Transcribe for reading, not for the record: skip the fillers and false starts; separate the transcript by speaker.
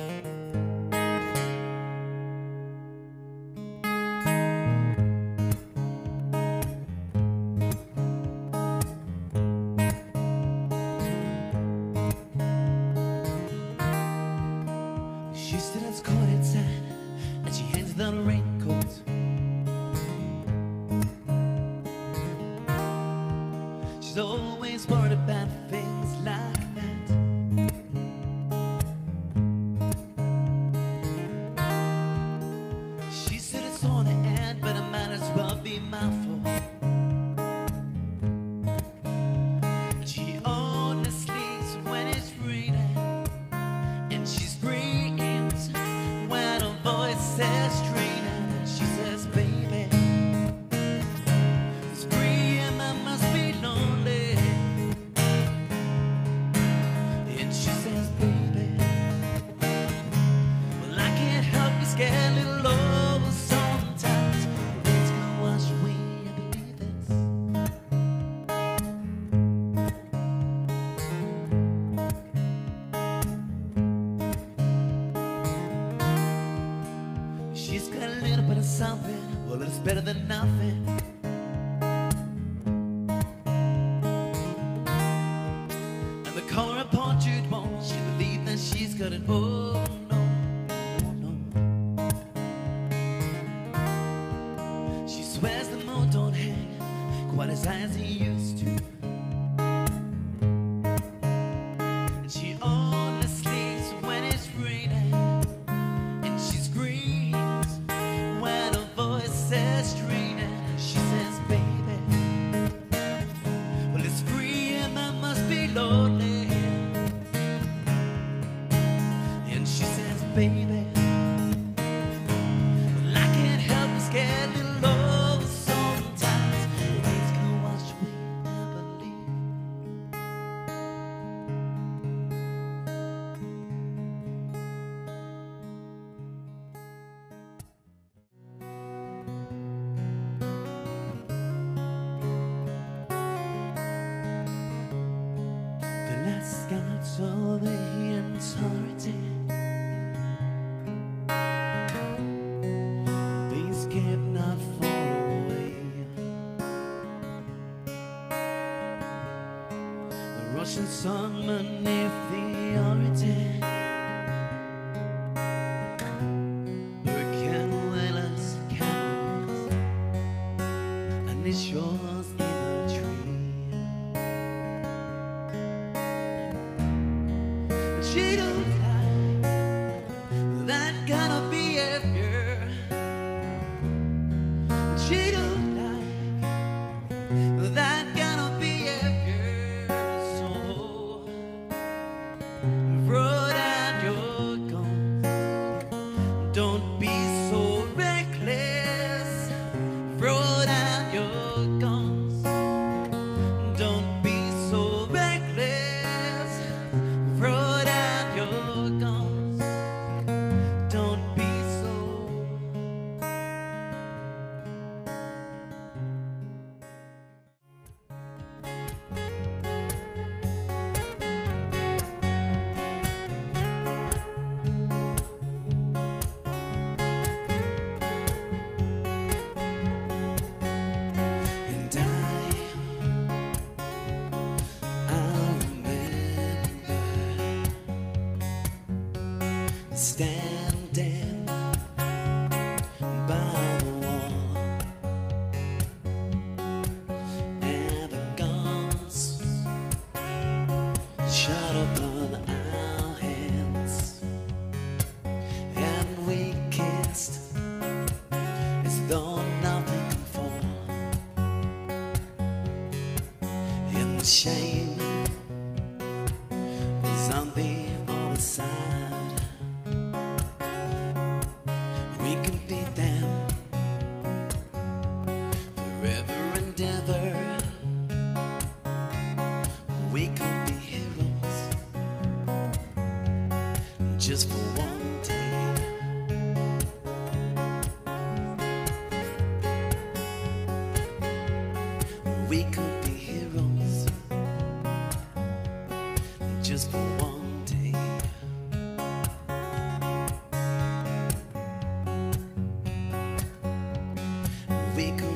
Speaker 1: She still has caught inside, and she hands down a raincoat. She's always worried about things like that. She said it's on the end, but I might as well be mindful. And she only sleeps when it's raining, and she screams when her voice says straining. And she says, baby, it's free and I must be lonely. And she says, baby, well, I can't help you scared little over sometimes. It's gonna wash away, I believe this. She's got a little bit of something, well, it's better than nothing. And the color of portrait won't she believe that she's got it? Oh no, no, no. She swears the moon don't hang quite as high as it used to. And she only sleeps when it's raining, and she screams when her voice says straining. She says, baby, well, it's free and I must be lonely. And she says, baby, well, I can't help but scared little over sometimes. It's gonna wash away, I believe. The last got all the entirety. Things kept not far away. The Russian sun beneath the origin. Her candleless candles, and it's yours in a tree. She don't like that kind of behavior. She don't like that kind of behavior. So throw down your guns. Don't be so reckless. Throw down your guns. Don't be so reckless. Throw down your guns. Don't be so. And I'll remember standing by the wall, and the guns shot upon our hands, and we kissed as though nothing can fall. And the shame is on the other side. We can beat them forever and ever. We could be heroes just for one day. We could be heroes just for one day. be cool.